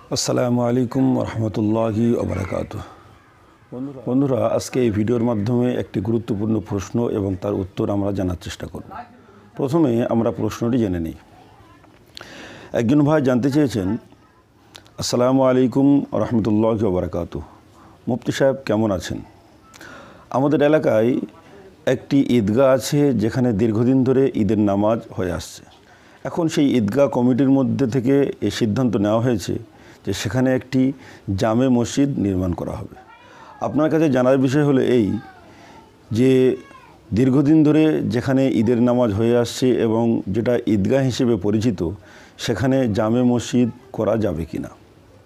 আসসালামু আলাইকুম রহমতুল্লাহি ওবারাকাতুহু। বন্ধুরা, আজকে এই ভিডিওর মাধ্যমে একটি গুরুত্বপূর্ণ প্রশ্ন এবং তার উত্তর আমরা জানার চেষ্টা করব। প্রথমে আমরা প্রশ্নটি জেনে নিই। একজন ভাই জানতে চেয়েছেন, আসসালামু আলাইকুম রহমতুল্লাহি ওবারাকাতুহু, মুফতি সাহেব কেমন আছেন? আমাদের এলাকায় একটি ঈদগাহ আছে যেখানে দীর্ঘদিন ধরে ঈদের নামাজ হয়ে আসছে। এখন সেই ঈদগাহ কমিটির মধ্যে থেকে এই সিদ্ধান্ত নেওয়া হয়েছে যে সেখানে একটি জামে মসজিদ নির্মাণ করা হবে। আপনার কাছে জানার বিষয় হলো এই যে দীর্ঘদিন ধরে যেখানে ঈদের নামাজ হয়ে আসছে এবং যেটা ঈদগাহ হিসেবে পরিচিত, সেখানে জামে মসজিদ করা যাবে কি না।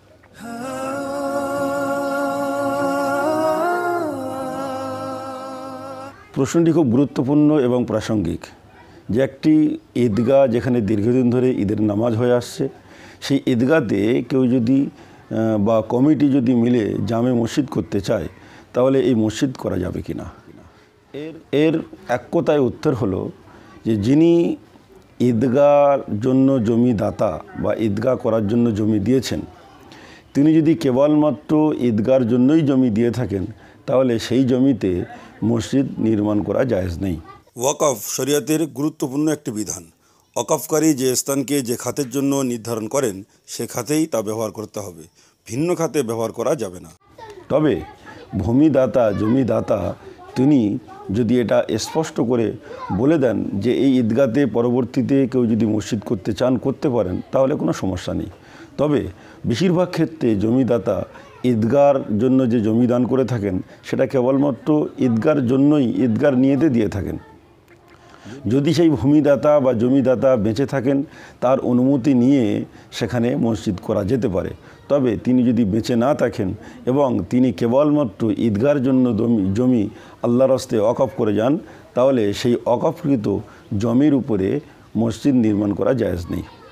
প্রশ্নটি খুব গুরুত্বপূর্ণ এবং প্রাসঙ্গিক যে একটি ঈদগাহ যেখানে দীর্ঘদিন ধরে ঈদের নামাজ হয়ে আসছে, সেই ঈদগাহতে কেউ যদি বা কমিটি যদি মিলে জামে মসজিদ করতে চায় তাহলে এই মসজিদ করা যাবে কি না। এর এক কথায় উত্তর হলো যে যিনি ঈদগাহর জন্য জমি দাতা বা ঈদগাহ করার জন্য জমি দিয়েছেন, তিনি যদি কেবলমাত্র ঈদগাহর জন্যই জমি দিয়ে থাকেন তাহলে সেই জমিতে মসজিদ নির্মাণ করা জায়েজ নেই। ওয়াকফ শরিয়াতের গুরুত্বপূর্ণ একটি বিধান। ওয়াকফকারী যে স্থানকে যে খাতের জন্য নির্ধারণ করেন সে খাতেই তা ব্যবহার করতে হবে, ভিন্ন খাতে ব্যবহার করা যাবে না। তবে ভূমিদাতা জমিদাতা তিনি যদি এটা স্পষ্ট করে বলে দেন যে এই ঈদগাহতে পরবর্তীতে কেউ যদি মসজিদ করতে চান করতে পারেন, তাহলে কোনো সমস্যা নেই। তবে বেশিরভাগ ক্ষেত্রে জমিদাতা ঈদগাহর জন্য যে জমি দান করে থাকেন সেটা কেবলমাত্র ঈদগাহর জন্যই ঈদগাহর নিয়তে দিয়ে থাকেন। যদি সেই ভূমিদাতা বা জমিদাতা বেঁচে থাকেন তার অনুমতি নিয়ে সেখানে মসজিদ করা যেতে পারে। তবে তিনি যদি বেঁচে না থাকেন এবং তিনি কেবলমাত্র ঈদগাহর জন্য জমি আল্লাহর রাস্তায় ওয়াকফ করে যান, তাহলে সেই ওয়াকফকৃত জমির উপরে মসজিদ নির্মাণ করা জায়েজ নেই।